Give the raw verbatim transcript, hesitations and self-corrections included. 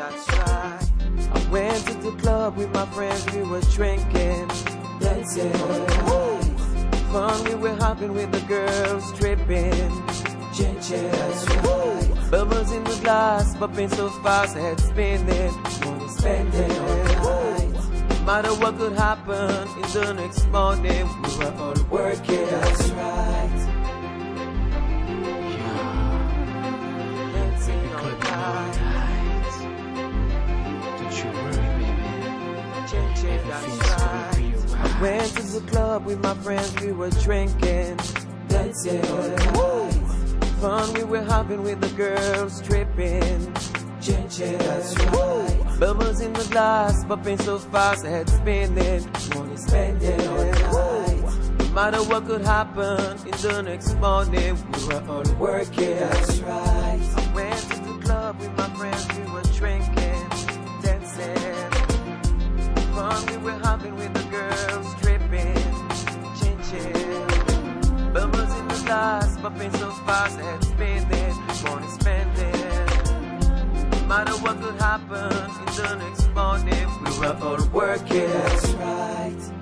that's right. I went to the club with my friends, we were drinking, dancing, fun we were having with the girls, tripping, changing, that's right. Bubbles in the glass, popping so fast, head spinning, money spending, right. No matter what could happen, in the next morning, we were all working, that's right. Dancing all night. I went to the club with my friends, we were drinking, dancing, fun we were having with the girls, tripping, changing, that's right. Bubbles in the glass, popping so fast, head spinning, money spending, right. No matter what could happen, in the next morning, we were all working, that's right. I went to the club with my friends, we were drinking, dancing, fun we were having with the girls, tripping, changing, bubbles in the glass, popping so fast, head spinning, money spending. No matter what could happen, in the next morning, we were all working, that's right.